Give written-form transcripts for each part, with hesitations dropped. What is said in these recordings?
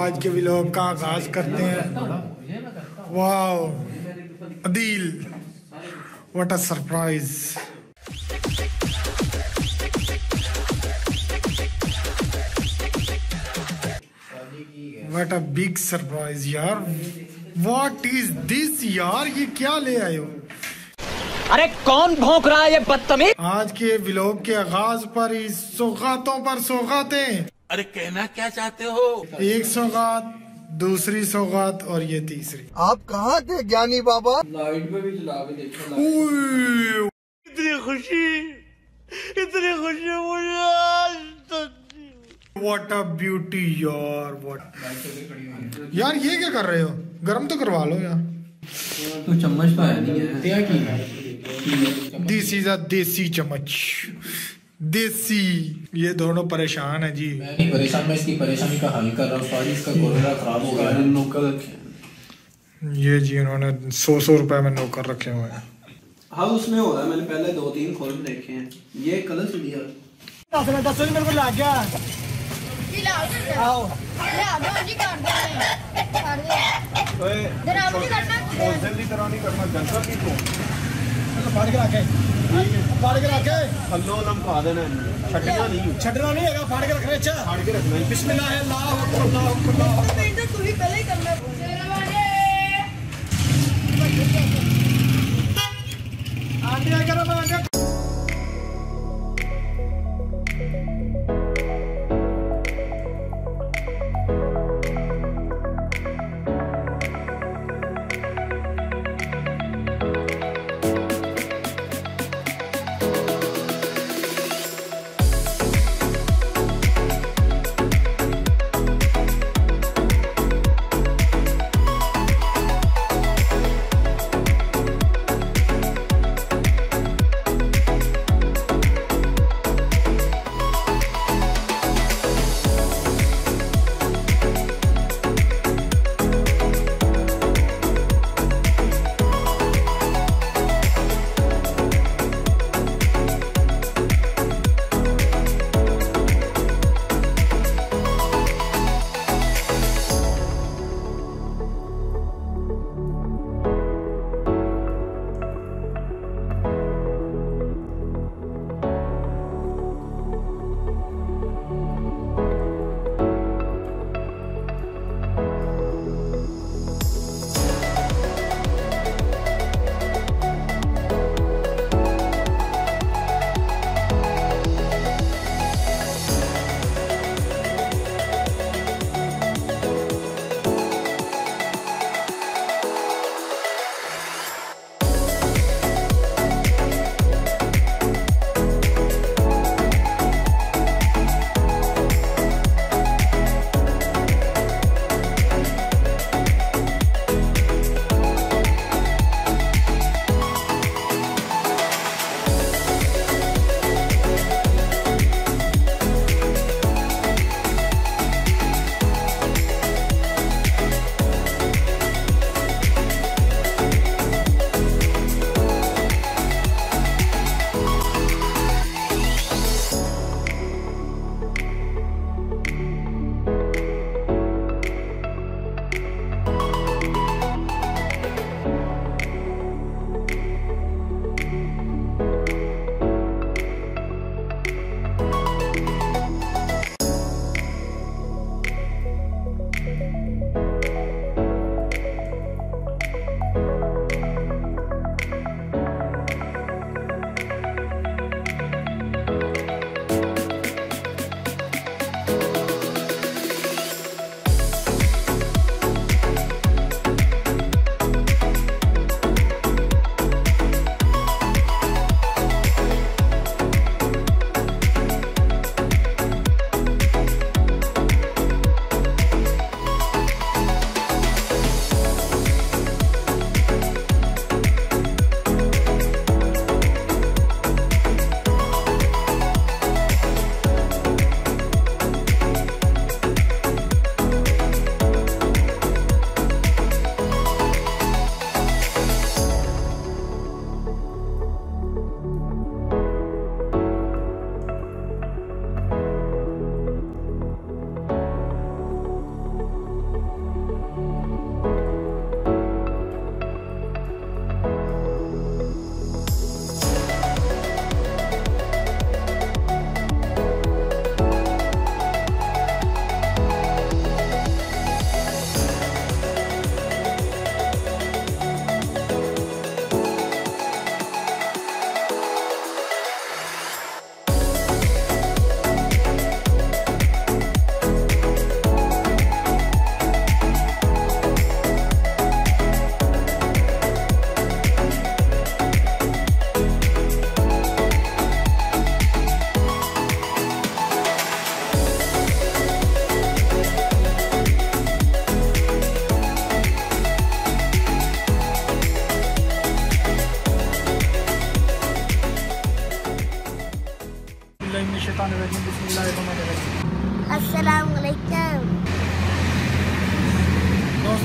आज के व्लॉग का आगाज करते हैं। Wow Adeel, what a surprise. What a big surprise यार। व्हाट इज दिस यार, ये क्या ले आए हो? अरे कौन भौंक रहा है ये बदतमीज? आज के व्लॉग के आगाज पर ही सौगातों पर सौगातें। अरे कहना क्या चाहते हो? एक सौगात, दूसरी सौगात और ये तीसरी। आप कहाँ थे ज्ञानी बाबा? लाइट में भी चला के देखो। इतनी खुशी मुझे आज तक। व्हाट अ ब्यूटी यार, व्हाट यार, ये क्या कर रहे हो? गरम तो करवा लो यार। तो चम्मच तो है नहीं है क्या की? दिस इज अ देसी चम्मच, देसी। ये दोनों परेशान है जी। मैं नहीं परेशान, मैं इसकी परेशानी का हल कर रहा हूँ। सारी इसका कोरोना खराब हो गया। नौकर रखे ये जी इन्होंने 100 रुपए में नौकर रखे हुए हैं। हाँ उसमें हो रहा है, मैंने पहले 2-3 खोल के देखे हैं। ये कलर से दिया दस मेरे को लग गया। आओ जल्दी तरह नहीं करना, जनता की तो फाड़ के रखे, फाड़ के रखे। हल्लो लमका देना, छटना नहीं, छटना नहीं है, फाड़ के रखना। अच्छा फाड़ के रखना है। बिस्मिल्लाह अल्लाह अकबर, अल्लाह अकबर, अल्लाह अकबर। तू ही पहले ही करना। आंटी करो मैं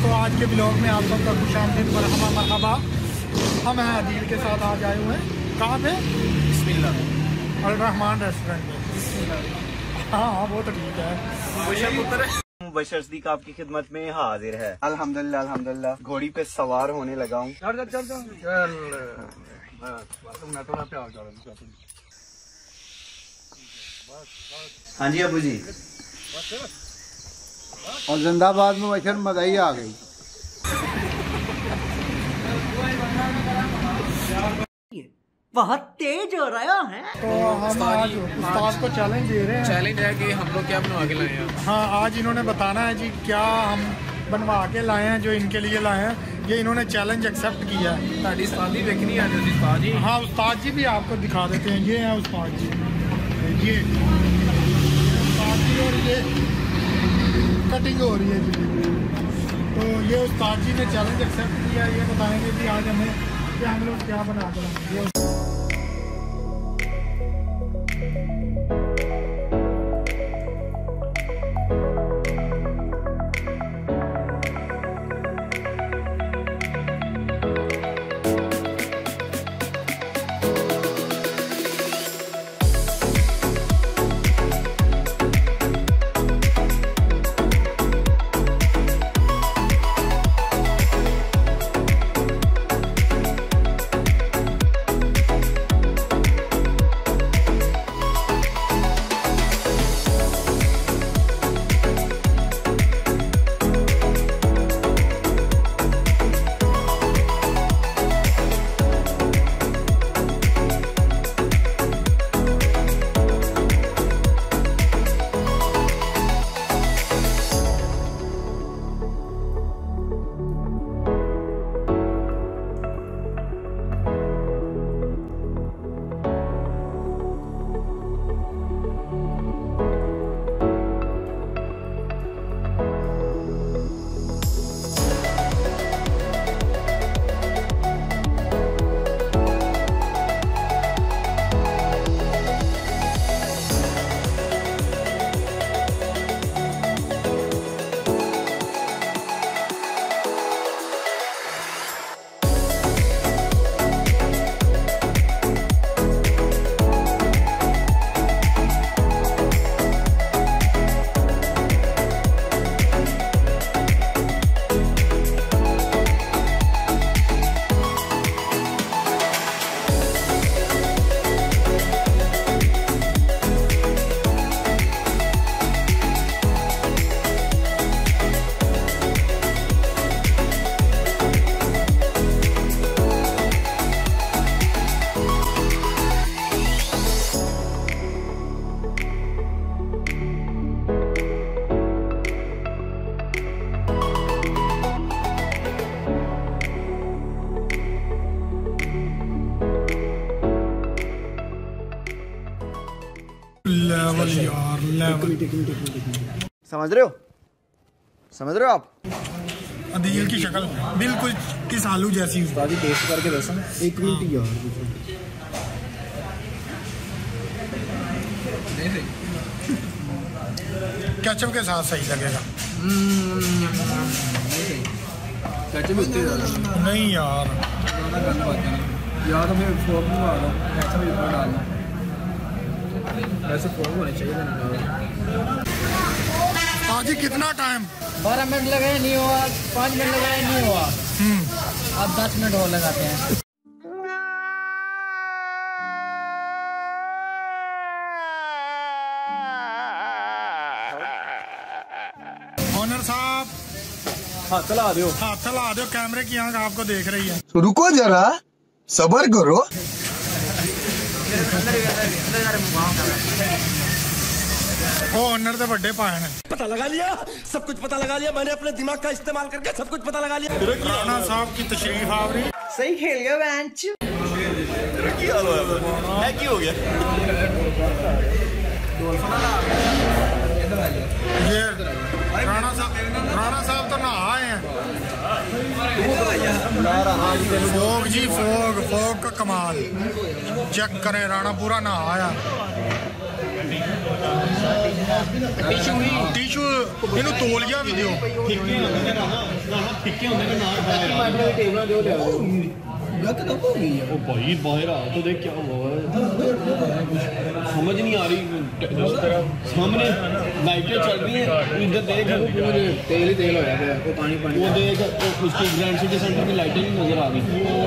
दोस्तों, आज के ब्लॉग में आप सबका खुशामदीद मरहबा। हम हैं अदील के साथ आज आए हुए हैं। कहाँ पे? बिस्मिल्लाह अल रहमान रेस्टोरेंट में। हाँ वो तो ठीक है। बशर सिद्दीक आपकी खिदमत में हाजिर है। अल्हम्दुलिल्लाह अल्हम्दुलिल्लाह घोड़ी पे सवार होने लगा हूँ। हाँ जी अबू जी। और जिंदाबाद में वैसे मजा ही आ गई। बहुत तेज हो रहा है। तो हम आज उस्ताद को चैलेंज दे रहे हैं। चैलेंज है कि हम लोग क्या बनवा के लाए हैं। हाँ, आज इन्होंने बताना है जी क्या हम बनवा के लाए हैं, जो इनके लिए लाए हैं। ये इन्होंने चैलेंज एक्सेप्ट किया है। साड़ी उस्तादी देखनी है उस्ताद जी। हाँ, उस्ताद जी भी आपको दिखा देते हैं। ये है उस्ताद जी, ये उस्ताद जी, और ये कटिंग हो रही है जी। तो ये उस्ताद जी ने चैलेंज एक्सेप्ट किया। ये बताएंगे कि आज हमें कि हम लोग क्या बना कर लाएंगे। लेवल यार, लेवल। समझ रहे हो आप? अदील की शक्ल बिल्कुल किस आलू जैसी। उस्ताद जी टेस्ट करके दसो। एक मिनट यार, केचप के साथ सही लगेगा। केचप उतने ज़्यादा नहीं यार, ज़्यादा गंद बात है या तो मैं फोक में आ रहा हूँ, ऐसा भी ऊपर डालना। वैसे फोक होने चाहिए ना। आज ही कितना टाइम? 12 मिनट लगाए नहीं हुआ, 5 मिनट लगाए नहीं हुआ। अब 10 मिनट और लगाते हैं। ऑनर साहब, हाँ चला दो, हाथ चला दो। कैमरे की आंख आपको देख रही है। तो रुको जरा, सब्र करो। ओ ऑनर तो बड़े पाए हैं। पता लगा लिया, सब कुछ पता लगा लिया मैंने अपने दिमाग का इस्तेमाल करके सब कुछ पता लगा लिया। राणा साहब की तशरीफ आ रही। सही खेल गया बेंच। की हो गया ये राणा साहब तो नहा आए हैं। फोग जी, फोग का कमाल। चेक करें, राणा पूरा नहा आया। ਟਿਸ਼ੂ ਇਹਨੂੰ ਤੋਲੀਆ ਵੀ ਦਿਓ। यकदम हो गई है। ओ भाई बाहर आ तो देख क्या हुआ है, समझ नहीं आ रही। सामने लाइटें चल रही हैं, इधर देख पूरे तेल ही तेल हो गया है। वो पानी पानी वो देख उसकी ग्रैंड सिटी सेंटर की लाइटें नहीं नजर आ रही।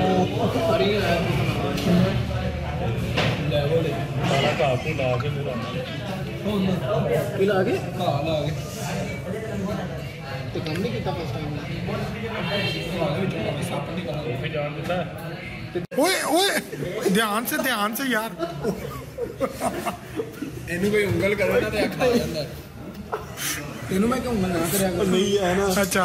तो कम नहीं किया फर्स्ट टाइम ओए ओए ध्यान से यार। ਇਹਨੂੰ ਕੋਈ ਉਂਗਲ ਕਰੇ ਨਾ ਤੇ ਅੱਖ ਆ ਜਾਂਦਾ। ਇਹਨੂੰ ਮੈਂ ਕਿਉਂ ਉਂਗਲ ਨਾ ਕਰਿਆ ਕਰ। ਨਹੀਂ ਹੈ ਨਾ। अच्छा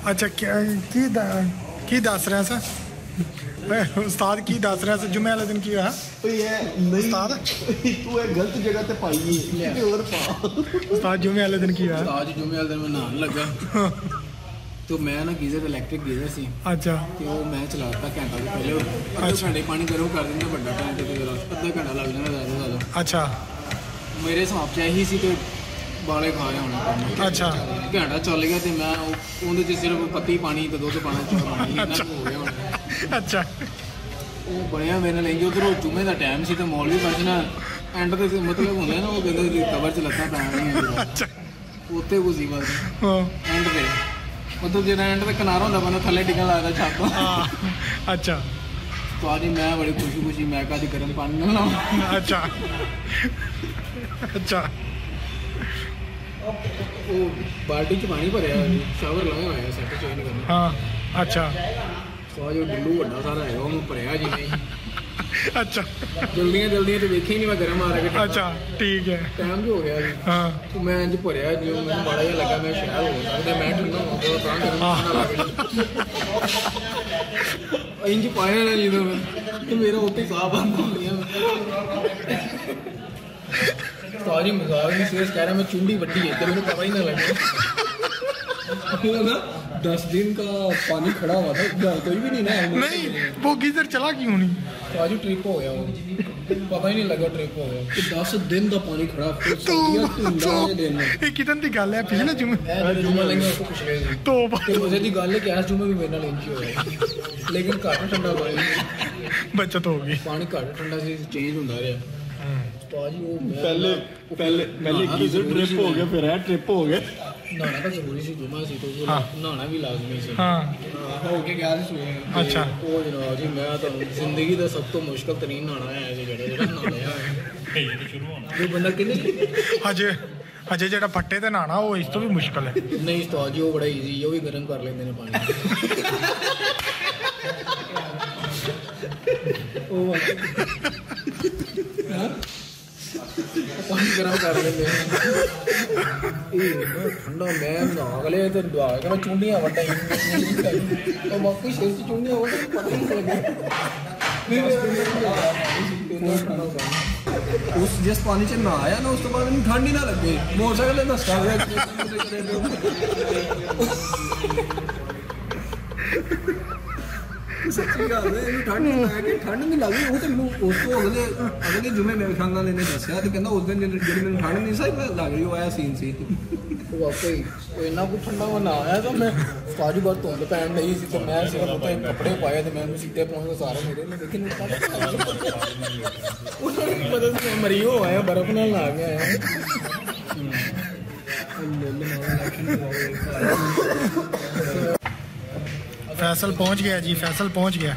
की दस रहा सा उस्ताद की दस रहा सा जुमे वाले दिन की होया उस्ताद तू एक गलत जगह ते पाई है और पा। उस्ताद जुमे वाले दिन की होया आज जुमे वाले दिन मैं नहान लगा तो मैं ना गीजर इलेक्ट्रिक गीजर सी। अच्छा ਤੇ ਉਹ ਮੈਂ ਚਲਾਤਾ ਘੰਟਾ ਤੋਂ ਪਹਿਲੇ ਅੱਧਾ ਘੰਟੇ ਪਾਣੀ ਗਰਮ ਕਰ ਦਿੰਦਾ ਵੱਡਾ ਟੈਂਕ ਤੇ ਜਰਾ ਅੱਧਾ ਘੰਟਾ ਲੱਗ ਜਾਂਦਾ ਜ਼ਿਆਦਾ। अच्छा ਮੇਰੇ ਹਿਸਾਬ 'ਚ ਇਹੀ ਸੀ ਤੇ ਬਾਲੇ ਖਾ ਰਿਹਾ ਹੋਣਾ। अच्छा ਘੰਟਾ ਚੱਲ ਗਿਆ ਤੇ ਮੈਂ ਉਹਦੇ 'ਚ ਸਿਰਫ ਪੱਤੀ ਪਾਣੀ ਤੇ ਦੁੱਧ ਪਾਣਾ ਚਾਹ ਪਾਣੀ ਇੰਨਾ ਕੁ ਹੋ ਗਿਆ ਹੁਣ। अच्छा ਉਹ ਬਣਿਆ ਮੇਰੇ ਲਈ ਉਧਰੋਂ ਜੁਮੇ ਦਾ ਟਾਈਮ ਸੀ ਤੇ ਮੌਲਵੀ ਬਚਣਾ ਐਂਡ ਤੇ ਮਤਲਬ ਹੁੰਦਾ ਨਾ ਉਹ ਕਹਿੰਦੇ ਕਿ ਕਵਰ 'ਚ ਲੱਤਾਂ ਪੈਣਗੀਆਂ। अच्छा ਉੱਤੇ ਕੁਝ ਬਸ हाँ ਐਂਡ ਤੇ ਮਤਲਬ ਜਿਹੜਾ ਐਂਡ ਤੇ ਕਿਨਾਰਾ ਹੁੰਦਾ ਬੰਦਾ ਥੱਲੇ ਡਿੱਗਣ ਲੱਗਦਾ ਛੱਤ ਤੋਂ। अच्छा तो आज मैं बड़ी खुशी मैं कभी गर्म पानी ना लाऊं। अच्छा अच्छा वो बाल्टी च पानी भरया शावर लाया हुआ है सेट चेंज करना। हाँ अच्छा तो आज डुल्लू बड़ा सारा है वो भरया जी नहीं। अच्छा जल्दियां तो देखे ही नहीं मैं गर्म आ रहा। अच्छा ठीक है टाइम भी हो गया जी। हाँ तो मैं इंज भरया जी मैं बड़ा ही लगा मैं शहर हो सकता मैं ठंडा हो गया काम इंज पाया ना जी तो मेरा उत्ते साफ बंद हो गया। तो आज मजाक नहीं सीरियस कह रहा मैं चुंडी बट्टी है तो मेरे पता ही ना लगे। 10 दिन का पानी खड़ा हुआ था कोई भी नहीं ना। नहीं वो गीजर चला क्यों नहीं। तो आज ट्रिप हो गया वो पता ही नहीं लगा ट्रिप हो गया। 10 दिन का पानी खड़ा तो ये कितन दी गल है पिछले जुमे जुम्मा लेंगे उसको कुछ नहीं तो मुझे दी गल है कि आज जुम्मे भी मेरे नाल इंच होया लेकिन घट ठंडा पानी बचत हो गई पानी घट ठंडा से चेंज होता रहा। तो आज वो पहले गीजर ट्रिप हो गया फिर ट्रिप हो गया। नहाना तो जरूरी सी जुम्मा सी तो नहाना भी लाजमी सी। हाँ हो के गया सोए। अच्छा तो जनाब जी मैं तो जिंदगी का सब तो मुश्किल तरीन नहाना है जेड़ा नहाया है जो बंदा किन्ने अजे अजे जेड़ा फट्टे ते नहाना वो इस तो भी मुश्किल है। नहीं तो आज वो बड़ा इजी है वो भी गर्म कर लेंदे ने पानी। पानी गर्म कर लेंगे ठंडा मैं अगले तो दुआ के मैं चुंडियां वड्डा तो बाकी सिर से चुंडियां वड्डा पता ही नहीं लगे। उस जिस पानी च नहाया ना उस तो बाद ठंड ही ना लगे मोटरसाइकिल दस्ता सच्ची गल है ठंड नहीं लगी वो तो मैं उस तो अगले जुमे मेरे ख्याल नाल इन्हें दस्या तो कहंदा उस दिन जेडी मैंने ठंड नहीं सी लग रही वो आया सीन सी वाकई इन्ना कुछ ठंडा वो ना आया तो मैं सारी बार धुंध पैन नहीं सी तो मैं सिर्फ तो कपड़े पाए तो मैं सीधे पहुंच गया सारे मेरे लेकिन पता नहीं मरी हो आया बर्फ नाल ला गया है। फैसल पहुंच गया जी फैसल पहुंच गया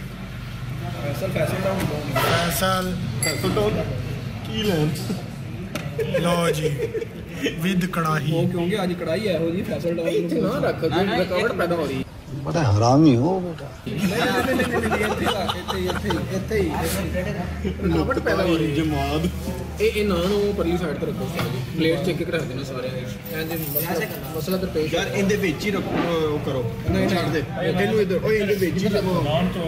फैसल की लें लो जी विद कड़ाही वो क्योंकि आज कढ़ाई है हो जी फैसल डाउन ना रख जो रकावट पैदा हो रही बड़ा हरामी हो बेटा। रकावट पैदा हो रही जमात ਇਹ ਨਾ ਨੂੰ ਪਰਲੀ ਸਾਈਡ ਤੇ ਰੱਖੋ ਸਾਰੇ ਪਲੇਟ ਚੈੱਕ ਕਰ ਦੇਣਾ ਸਾਰੇ ਐਂਡ ਮਸਲਾ ਤੇ ਪੇਸ਼ यार इनदे विच ही रखो वो करो ਨਹੀਂ ਛੱਡ ਦੇ ਇਹਨੂੰ ਇਧਰ ਓਏ ਇਹਦੇ ਵਿੱਚ ਹੀ ਰੱਖੋ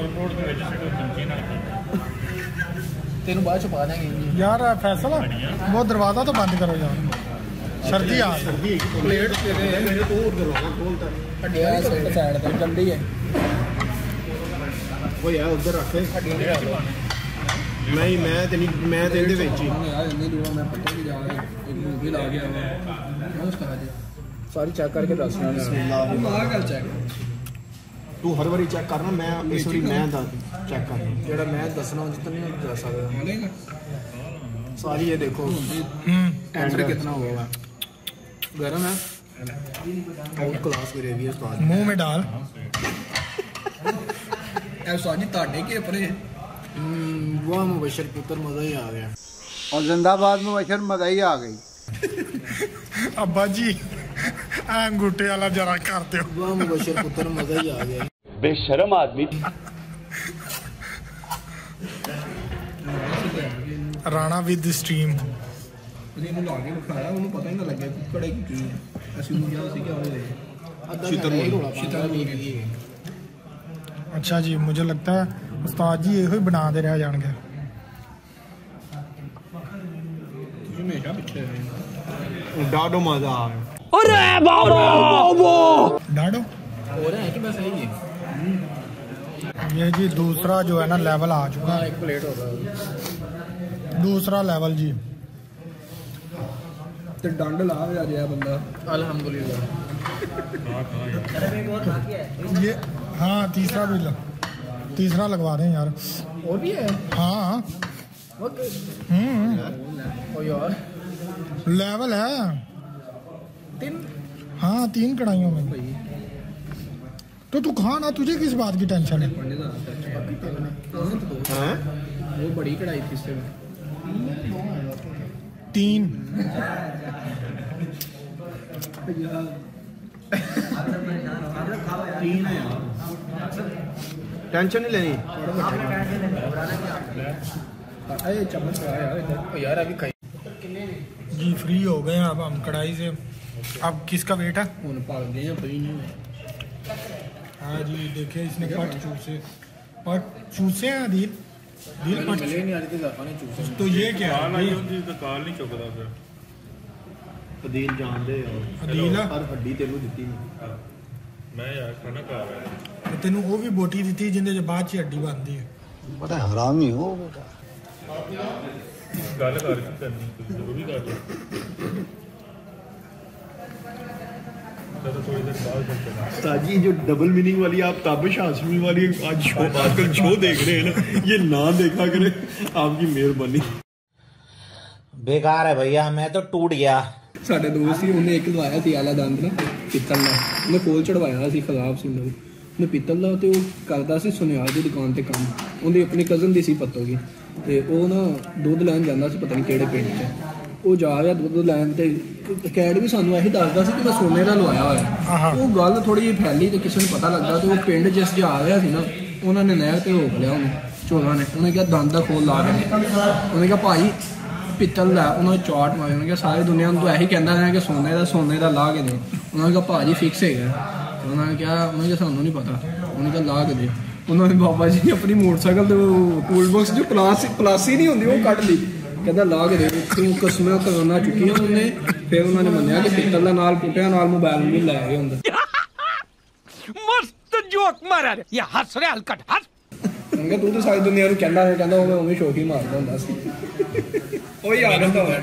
ਤੈਨੂੰ ਬਾਅਦ ਚ ਪਾ ਦਾਂਗੇ यार फैसल वो दरवाजा तो बंद करो यार सर्दी आ सर्दी प्लेट तेरे मेरे तो और दरवाजा खोलता हड्डियां साइड पे गंदी है वो यार उधर रखे हड्डियां ਨਹੀਂ ਮੈਂ ਤੇ ਨਹੀਂ ਮੈਂ ਤੇ ਇਹਦੇ ਵਿੱਚ ਹੀ यार इतनी दूर मैं पता नहीं जा रहा एक मूवी ला गया मैं उस्ताद सारी चेक करके दस बिस्मिल्लाह मार कर चेक ਤੂੰ ਹਰ ਵਾਰੀ ਚੈੱਕ ਕਰਨਾ ਮੈਂ ਇਸ ਵਾਰੀ ਮੈਂ ਦਾ ਚੈੱਕ ਕਰ जेड़ा मैं दसना जितना नहीं जा सकता सारी ये देखो टेंडर कितना हुआ है गरम है आउट क्लास ग्रेवी है उस्ताद मुंह में डाल ए उस्ताद जी ताड़े के अपने वाह मुबशर पुत्र मजा ही आ गया और जिंदाबाद में वैसे मजा ही आ गई अब्बा जी अंगूठे वाला जरा कर दो वाह मुबशर पुत्र मजा ही आ गया बेशरम आदमी राणा विद स्ट्रीम ਉਹਨੂੰ ਲਾ ਕੇ ਖਾਇਆ ਉਹਨੂੰ ਪਤਾ ਹੀ ਨਾ ਲੱਗਿਆ ਕੁੱਕੜੇ ਕੀ ਹੈ ਅਸੀਂ ਨੂੰ ਕਿਹਾ ਸੀ ਕਿ ਉਹ ਸ਼ੀਤਲ अच्छा जी मुझे लगता है उस्ताद जी यही बना दे रहे जाएंगे ਤੁਸੀਂ ਹਮੇਸ਼ਾ ਪਿੱਛੇ ਰਹੇ ਡਾਡੋ ਮਜ਼ਾ ਆ ਗਿਆ डाडो ਹੋ ਰਿਹਾ ਹੈ ਕਿ ਬਸ यही है ये जी दूसरा जो है ना लेवल आ चुका है एक प्लेट होगा दूसरा लेवल जी ਤੇ ਡੰਡ ਲਾ ਰਿਹਾ ਜਿਆ ਬੰਦਾ ਅਲਹਮਦੁਲਿਲਾ ये हाँ तीसरा भी तीसरा लगवा दें यार और भी है हाँ ओके ओ यार लेवल है 3 हाँ 3 कढ़ाइयों में तो तू खा ना तुझे किस बात की टेंशन है हाँ वो बड़ी कढ़ाई थी इससे 3 तीन है यार ਟੈਨਸ਼ਨ ਨਹੀਂ ਲੈਣੀ अरे चम्मच यार यार अभी खाई जी फ्री हो गए हैं अब हम कढ़ाई से अब किसका वेट है उन पाल गए हैं भाई नहीं हाँ जी देखिए इसने पट चूसे हैं दिल पट मिले नहीं आज के ज़्यादा नहीं चूसे तो ये क्या है ਅਦੀਲ ਜਾਣਦੇ ਅਦੀਲ ਆ? ਪਰ ਹੱਡੀ ਤੈਨੂੰ ਦਿੱਤੀ ਨਹੀਂ ਤੇ ਤੈਨੂੰ ਉਹ ਵੀ ਬੋਟੀ ਦਿੱਤੀ ਜਿੰਦੇ ਚ ਬਾਅਦ ਚ ਹੱਡੀ ਬਣਦੀ ਹੈ बड़ा हरामी हो बेटा साजी जो डबल मीनिंग वाली आप ताबिश हाशमी वाली आज शो आजकल शो देख रहे हैं ना ये ना देखा करें आपकी मेहरबानी बेकार है भैया मैं तो टूट गया ਸਾਡੇ ਦੋਸਤ ਸੀ ਉਹਨੇ ਇੱਕ ਲਵਾਇਆ ਸੀ ਆਲਾ ਦੰਦ ਨਾ ਪਿੱਤਲ ਦਾ ਉਹਨੇ ਕੋਲ ਚੜਵਾਇਆ ਸੀ ਖਰਾਬ ਸੀ ਉਹਨੇ ਪਿੱਤਲ ਦਾ ਤੇ ਉਹ ਕਰਦਾ ਸੀ ਸੁਨਿਆਰ ਦੀ ਦੁਕਾਨ ਤੇ ਕੰਮ ਉਹਦੀ ਆਪਣੀ ਕਜ਼ਨ ਦੀ ਸੀ ਪੱਤੋਗੀ ਤੇ ਉਹ ਨਾ ਦੁੱਧ ਲੈਣ ਜਾਂਦਾ ਸੀ ਪਤਾ ਨਹੀਂ ਕਿਹੜੇ ਪਿੰਡ 'ਚ ਉਹ ਜਾ ਰਿਹਾ ਦੁੱਧ ਲੈਣ ਤੇ ਕੈਡ ਵੀ ਸਾਨੂੰ ਇਹੀ ਦੱਸਦਾ ਸੀ ਕਿ ਮੈਂ ਸੋਨੇ ਦਾ ਲਵਾਇਆ ਹੋਇਆ ਉਹ ਗੱਲ ਥੋੜੀ ਜਿਹੀ ਫੈਲੀ ਤੇ ਕਿਸੇ ਨੂੰ ਪਤਾ ਲੱਗਾ ਤੇ ਉਹ ਪਿੰਡ ਜਿਸ ਜਾ ਰਿਹਾ ਸੀ ਨਾ ਉਹਨਾਂ ਨੇ ਨਹਿਰ ਤੇ ਰੋਕ ਲਿਆ ਉਹਨੂੰ ਚੋਰਾਂ ਨੇ ਉਹਨੇ ਕਿਹਾ ਦੰਦ ਦਾ ਖੋਲ ਲਾ ਕੇ ਉਹਨੇ ਕਿਹਾ ਭਾਈ ਪਿੱਤਲ ਦਾ ਉਹਨਾਂ ਨੇ ਚਾਟ ਮਾਰਿਆ ਉਹਨੇ ਕਿਹਾ ਸਾਰੀ ਦੁਨੀਆ ਨੂੰ ਤਾਂ ਇਹੀ ਕਹਿੰਦਾ ਹੈ ਕਿ ਸੋਨੇ ਦਾ ਲਾ ਕੇ ਦੇ ਉਹਨਾਂ ਨੇ ਕਿਹਾ ਭਾਜੀ ਫਿਕਸ ਹੈਗਾ ਉਹਨਾਂ ਨੇ ਕਿਹਾ ਸਾਨੂੰ ਨਹੀਂ ਪਤਾ ਉਹਨੇ ਕਿਹਾ ਲਾ ਕੇ ਦੇ ਉਹਨਾਂ ਨੇ ਬਾਬਾ ਜੀ ਨੇ ਆਪਣੀ ਮੋਟਰਸਾਈਕਲ ਤੇ ਟੂਲ ਬਾਕਸ ਜੋ ਪਲਾਸੀ ਨਹੀਂ ਹੁੰਦੀ ਉਹ ਕੱਢ ਲਈ ਕਹਿੰਦਾ ਲਾ ਕੇ ਦੇ ਤੂੰ ਕਸਮੇ ਕਰਨਾ ਚੁੱਕੀ ਉਹਨੇ ਫਿਰ ਉਹਨਾਂ ਨੇ ਮੰਨਿਆ ਕਿ ਪਿੱਤਲ ਦਾ ਨਾਲ ਪੁੱਟਿਆ ਨਾਲ ਮੋਬਾਈਲ ਵੀ ਲੈ ਗਏ ਹੁੰਦਾ मस्त जोक मारा ये हंस रहे हलकट हंस ਕਹਿੰਦਾ ਤੂੰ ਤਾਂ ਸਾਰੀ ਦੁਨੀਆ ਨੂੰ ਕਹਿੰਦਾ ਉਹ ਉਵੇਂ ਸ਼ੋਕੀ ਮਾਰਦਾ ਹੁੰਦਾ ਸੀ ਉਹੀ ਆ ਲੈਂਦਾ ਹੁਣ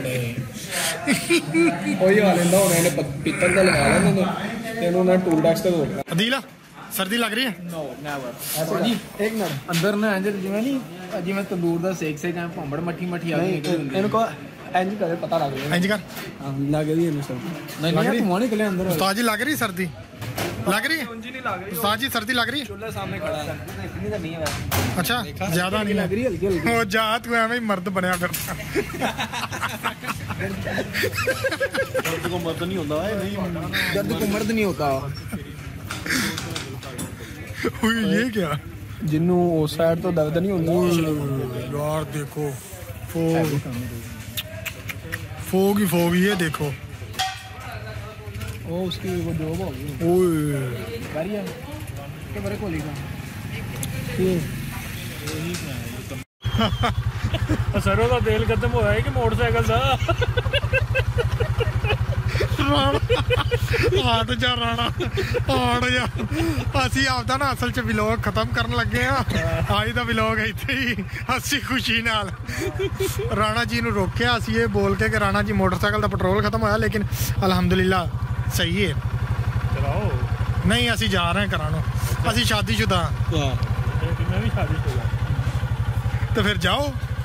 ਇਹਨੇ ਪਿੱਤਲ ਦਾ ਲਗਾ ਲੈਂਦੇ ਨੇ ਤੇ ਉਹਨਾਂ ਟੂਲ ਬਾਕਸ ਤੇ ਰੋਕ अदीला सर्दी लग रही है नो नेवर ऐसा जी एक मिनट अंदर ना अंदर जिवें नहीं जिवें तंदूर दा सेक से जाए भांबड़ मट्ठी आ गई निकल ਹੁੰਦੀ ਇਹਨੂੰ ਕੋ ਇੰਜ ਕਰੇ ਪਤਾ ਲੱਗ ਰਿਹਾ इंज कर ਹਾਂ ਲੱਗ ਰਹੀ ਇਹਨੂੰ ਸਰ ਨਹੀਂ ਤੂੰ ਨਿਕਲੇ ਅੰਦਰ उस्ताद जी लग रही है सर्दी लग रही है उस्ताद जी सर्दी लग रही है चूल्हे सामने खड़ा है इतनी तो नहीं है वैसे अच्छा ज्यादा नहीं लग रही हल्की हल्की हो जा तू एवं ही मर्द बनया फिर दर्द को मर्द नहीं होता है नहीं दर्द को मर्द नहीं होता ये क्या जिन्नू उस साइड तो दर्द नहीं होता यार देखो फोग ही फोग ये देखो वो उसकी वो जॉब हो गई ओए बढ़िया के बड़े कोली का सरों का तेल खत्म होया है कि मोटरसाइकिल दा हट जा राणा हट जा असी आपदा ना असल च व्लॉग खत्म करन लगे हाँ अज दा व्लॉग इत्थे ही हसी खुशी नाल राणा जी नू रोकिया असी ये बोल के कि राणा जी मोटरसाइकिल दा पेट्रोल खत्म होया लेकिन अल्हम्दुलिल्लाह सही है चलाओ नहीं असी जा रहे हैं करानो असी शादीशुदा मैं भी शादीशुदा तो फिर जाओ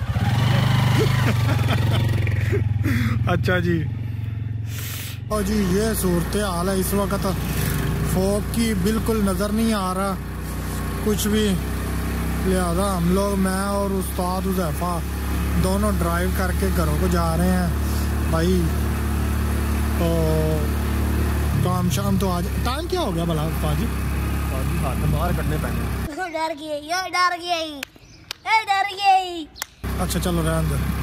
अच्छा जी और जी ये सूरत हाल है इस वक्त फॉग की बिल्कुल नज़र नहीं आ रहा कुछ भी लिहाजा हम लोग मैं और उस्ताद हुज़ैफा दोनों ड्राइव करके घरों को जा रहे हैं भाई तो काम शाम तो आज टाइम क्या हो गया भला उस्ताद जी हाथ बाहर कटने पैने डर गई डर गई डर गई अच्छा चलो रहने दो